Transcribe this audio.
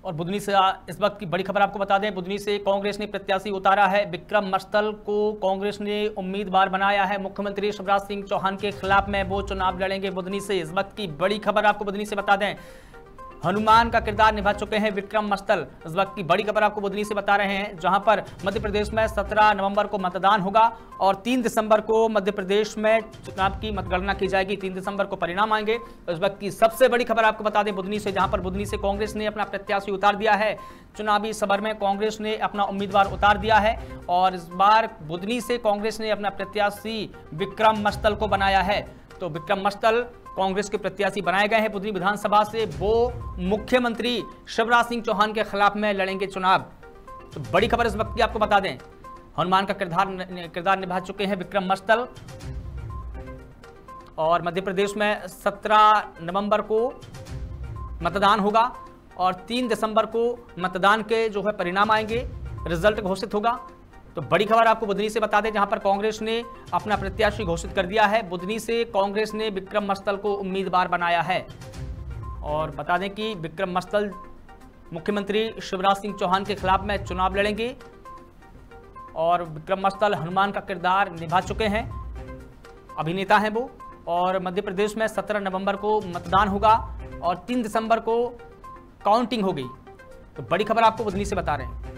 और बुधनी से इस वक्त की बड़ी खबर आपको बता दें, बुधनी से कांग्रेस ने प्रत्याशी उतारा है। विक्रम मस्तल को कांग्रेस ने उम्मीदवार बनाया है। मुख्यमंत्री शिवराज सिंह चौहान के खिलाफ में वो चुनाव लड़ेंगे। बुधनी से इस वक्त की बड़ी खबर आपको बुधनी से बता दें, हनुमान का किरदार निभा चुके हैं विक्रम मस्तल। इस वक्त की बड़ी खबर आपको बुधनी से बता रहे हैं, जहां पर मध्य प्रदेश में 17 नवंबर को मतदान होगा और 3 दिसंबर को मध्य प्रदेश में चुनाव की मतगणना की जाएगी। 3 दिसंबर को परिणाम आएंगे। इस वक्त की सबसे बड़ी खबर आपको बता दें बुधनी से, जहां पर बुधनी से कांग्रेस ने अपना प्रत्याशी उतार दिया है। चुनावी सभर में कांग्रेस ने अपना उम्मीदवार उतार दिया है और इस बार बुधनी से कांग्रेस ने अपना प्रत्याशी विक्रम मस्तल को बनाया है। तो विक्रम मस्तल कांग्रेस के प्रत्याशी बनाए गए हैं बुधनी विधानसभा से। वो मुख्यमंत्री शिवराज सिंह चौहान के खिलाफ में लड़ेंगे चुनाव। तो बड़ी खबर इस वक्त की आपको बता दें, हनुमान का किरदार निभा चुके हैं विक्रम मस्तल और मध्य प्रदेश में 17 नवंबर को मतदान होगा और 3 दिसंबर को मतदान के जो है परिणाम आएंगे, रिजल्ट घोषित होगा। तो बड़ी खबर आपको बुधनी से बता दें, जहां पर कांग्रेस ने अपना प्रत्याशी घोषित कर दिया है। बुधनी से कांग्रेस ने विक्रम मस्तल को उम्मीदवार बनाया है और बता दें कि विक्रम मस्तल मुख्यमंत्री शिवराज सिंह चौहान के खिलाफ में चुनाव लड़ेंगे और विक्रम मस्तल हनुमान का किरदार निभा चुके हैं, अभिनेता हैं वो। और मध्य प्रदेश में 17 नवंबर को मतदान होगा और 3 दिसंबर को काउंटिंग होगी। तो बड़ी खबर आपको बुधनी से बता रहे हैं।